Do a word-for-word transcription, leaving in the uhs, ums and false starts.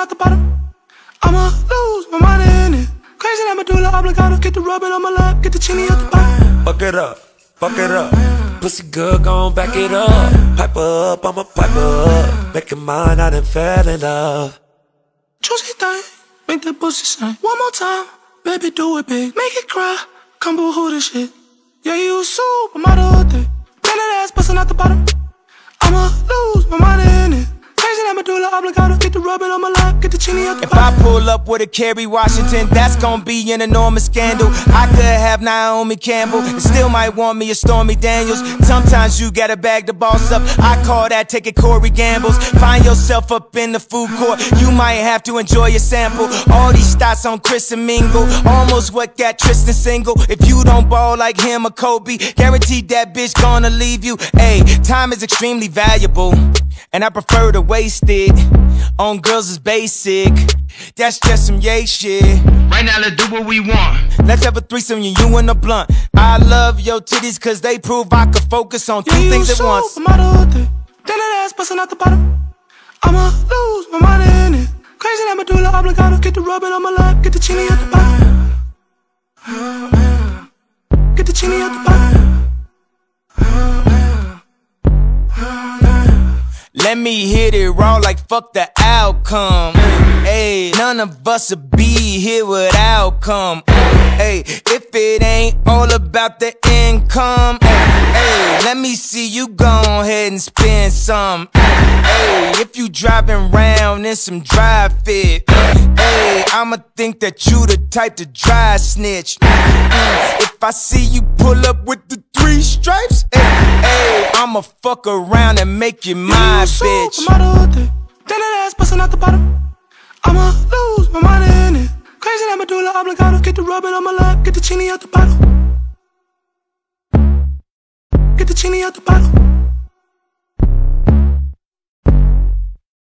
out the bottom. I'ma lose my mind in it. Crazy that medulla oblongata. Get the rubbing on my lap, get the chini out the bottom. Fuck it up, fuck it up. Pussy good, gon' back it up. Pipe up, I'ma pipe up. Make it mine, I done fell in love. Juicy thing, make that pussy sing. One more time, baby do it big. Make it cry, come boo-hoo this shit. Yeah, you a supermodel thing. Bend that ass, bustin' out the bottom. I'ma lose my mind in it. Crazy that medulla oblongata. Get the rubbing on my lap, get the chini out the If bottom. I pull up with a Kerry Washington, that's gonna be an enormous scandal. I could have Naomi Campbell and still might want me a Stormy Daniels. Sometimes you gotta bag the boss up. I call that taking Corey Gambles. Find yourself up in the food court, you might have to enjoy a sample. All these stats on Chris and Mingle, almost what got Tristan single. If you don't ball like him or Kobe, guaranteed that bitch gonna leave you. Hey, time is extremely valuable, and I prefer to waste it on girls is basic. That's just some yay shit. Right now, let's do what we want. Let's have a threesome, you, you and a blunt. I love your titties cause they prove I can focus on two yeah, things at once. Supermodel thing. Bend that ass, bustin' out the bottom. I'ma lose my mind in it. Crazy that medulla oblongata. Get the rubbing on my lap, get the chini out the bottom. Get the chini out the bottom. Let me hit it raw like fuck the outcome. Hey, none of us would be here without come. Hey, if it ain't all about the income, hey, let me see you go ahead and spend some. Hey, if you driving round in some dry fit, hey, I'ma think that you the type to dry snitch. Mm, if I see you pull up with the three stripes, hey, hey, I'ma fuck around and make you my bitch. Supermodel thing. Bend that ass, bustin' out the bottom. I'ma lose my mind in it. Crazy that medulla oblongata. Get the rubbing on my lap, get the chini out the bottle. Get the chini out the bottle.